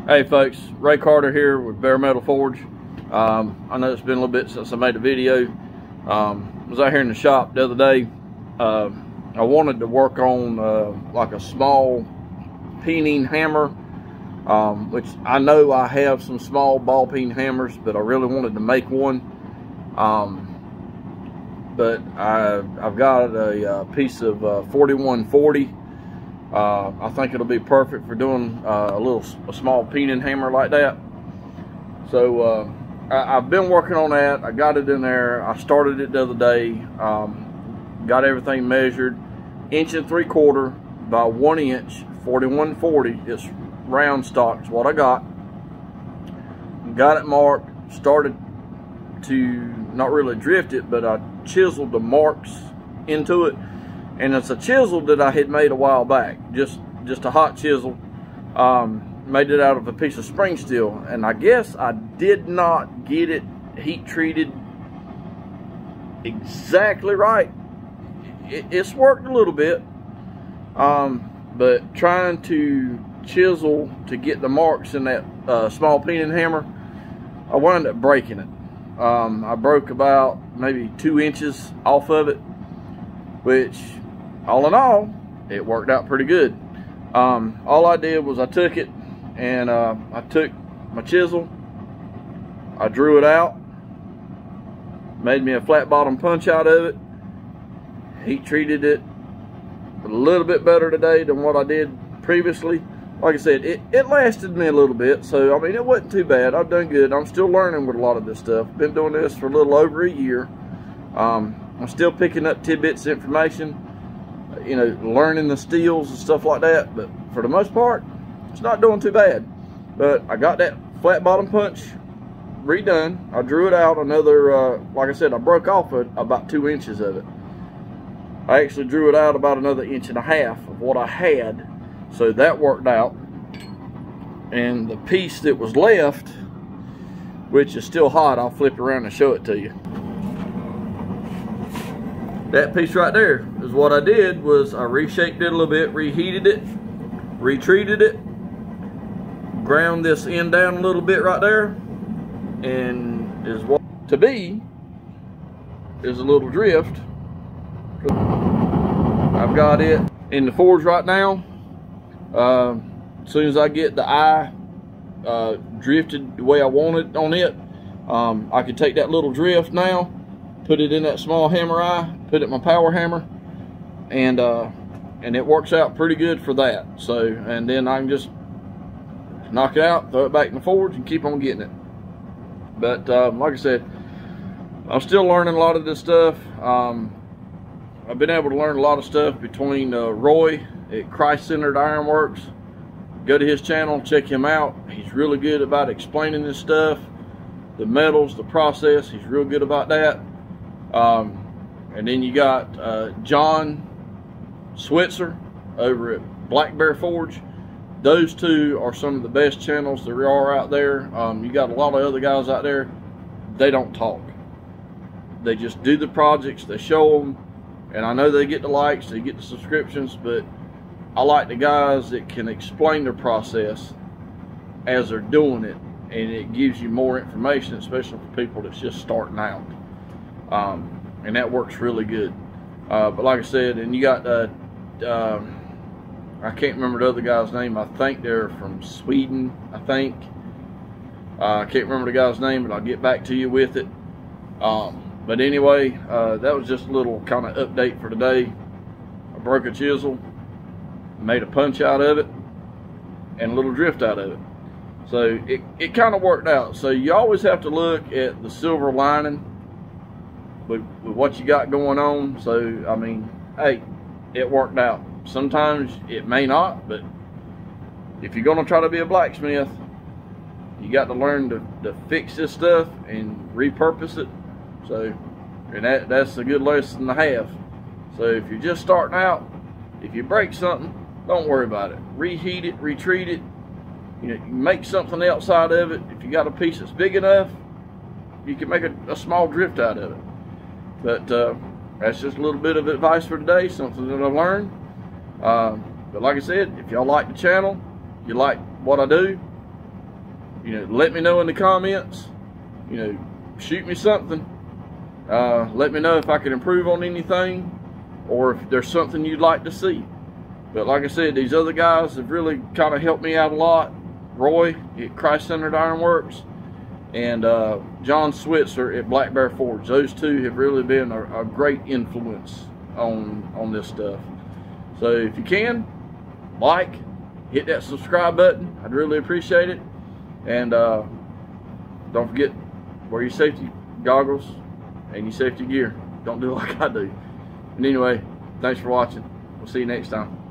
Hey folks, Ray Carter here with Bare Metal Forge. I know it's been a little bit since I made a video. I was out here in the shop the other day. I wanted to work on like a small peening hammer, which I know I have some small ball peen hammers, but I really wanted to make one. But I've got a piece of 4140. I think it'll be perfect for doing a small peening hammer like that. So I've been working on that. I got it in there. I started it the other day. Got everything measured, 1 3/4 by 1 inch, 4140. It's round stock is what I got. Got it marked. Started to not really drift it, but I chiseled the marks into it. And it's a chisel that I had made a while back, just a hot chisel. Made it out of a piece of spring steel, and I guess I did not get it heat treated exactly right. It's worked a little bit, but trying to chisel to get the marks in that small peening hammer, I wound up breaking it. I broke about maybe 2 inches off of it, which all in all, it worked out pretty good. All I did was I took it and I took my chisel, I drew it out, made me a flat bottom punch out of it, heat treated it a little bit better today than what I did previously. Like I said, it lasted me a little bit, so I mean it wasn't too bad. I've done good. I'm still learning with a lot of this stuff. Been doing this for a little over a year. I'm still picking up tidbits of information, you know, learning the steels and stuff like that, but for the most part it's not doing too bad. But I got that flat bottom punch redone. I drew it out another like I said, I broke off about 2 inches of it. I actually drew it out about another 1.5 inches of what I had, so that worked out. And the piece that was left, which is still hot, I'll flip around and show it to you. That piece right there is what I did. Was I reshaped it a little bit, reheated it, retreated it, ground this end down a little bit right there, and is what to be is a little drift. I've got it in the forge right now. As soon as I get the eye drifted the way I want it on it, I can take that little drift now, put it in that small hammer eye, put it in my power hammer, and it works out pretty good for that. So, and then I can just knock it out, throw it back in the forge, and keep on getting it. But like I said, I'm still learning a lot of this stuff. I've been able to learn a lot of stuff between Roy at Christ-Centered Ironworks. Go to his channel, check him out. He's really good about explaining this stuff, the metals, the process. He's real good about that. And then you got John Switzer over at Black Bear Forge. Those two are some of the best channels there are out there. You got a lot of other guys out there. They don't talk. They just do the projects. They show them. And I know they get the likes, they get the subscriptions, but I like the guys that can explain their process as they're doing it, and it gives you more information, especially for people that's just starting out. And that works really good. But like I said, and you got I can't remember the other guy's name. I think they're from Sweden, I think. I can't remember the guy's name, but I'll get back to you with it. But anyway, that was just a little kind of update for today. I broke a chisel, made a punch out of it, and a little drift out of it. So it kind of worked out. So you always have to look at the silver lining with what you got going on. So, I mean, hey, it worked out. Sometimes it may not, but if you're going to try to be a blacksmith, you got to learn to fix this stuff and repurpose it. So, and that's a good lesson to have. So if you're just starting out, if you break something, don't worry about it. Reheat it, retreat it. You know, you make something else out of it. If you got a piece that's big enough, you can make a small drift out of it. But that's just a little bit of advice for today, something that I learned. But like I said, if y'all like the channel, you like what I do, let me know in the comments. Shoot me something. Let me know if I can improve on anything, or if there's something you'd like to see. But like I said, these other guys have really kind of helped me out a lot. Roy at Christ-Centered Ironworks and John Switzer at Black Bear Forge. Those two have really been a great influence on this stuff. So if you can, hit that subscribe button. I'd really appreciate it. And don't forget, wear your safety goggles and your safety gear. Don't do like I do. And anyway, thanks for watching. We'll see you next time.